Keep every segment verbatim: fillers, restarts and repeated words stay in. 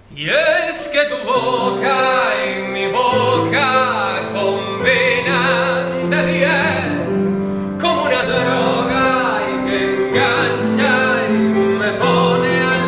Y es que tu boca y mi boca combinan de diez como una droga y que engancha y me pone al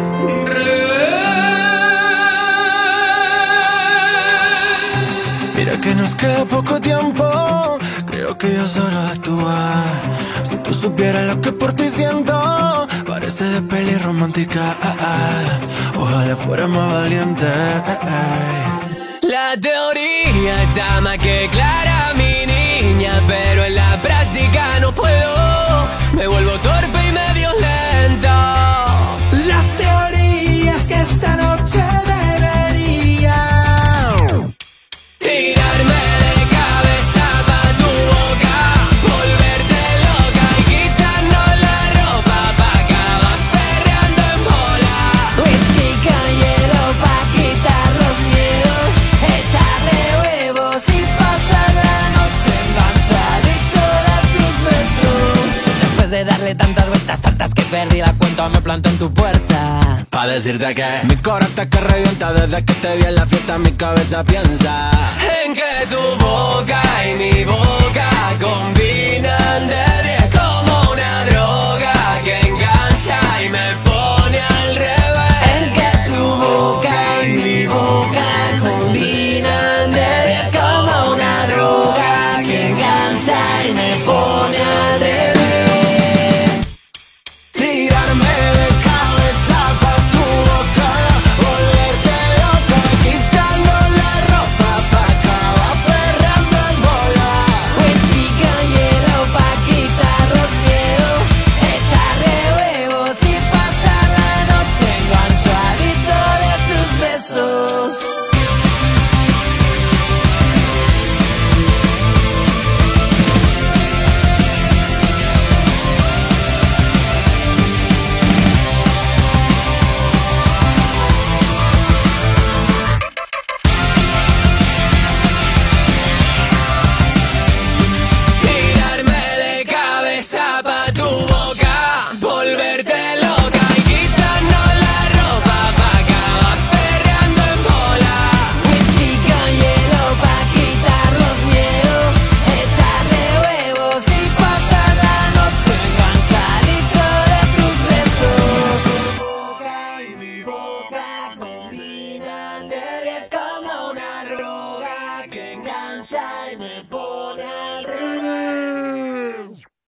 revés. Mira que nos queda poco tiempo, creo que ya es hora de actuar. Si tú supieras lo que por ti siento, parece de peli romántica, ah, ah. Ojalá fuera más valiente, eh, eh. La teoría está más que clara, mi niña, pero en la práctica no puedo. Me vuelvo torpe y medio lento. La teoría es que esta noche debería tirarme de cabeza pa' tu boca, volverte loca y quitarnos la ropa pa' acabar perreando en bola. whisky con hielo pa' quitar los miedos, echarle huevos y pasar la noche enganchadito de tus besos. Después de darle tantas vueltas, tantas que perdí la cuenta, me planto en tu puerta Pa' decirte que mi corazón está que revienta. Desde que te vi en la fiesta mi cabeza piensa en que tu boca y mi boca combinan de diez como una droga que engancha y me pone al revés. En que tu boca y mi boca combinan de diez como una droga que engancha y me pone al revés. tirarme de cabeza pa' tu boca, volverte loca, quitarnos la ropa pa' acabar perreando en bola. Whisky con hielo pa' quitar los miedos, echarle huevos y pasar la noche enganchadito de tus besos.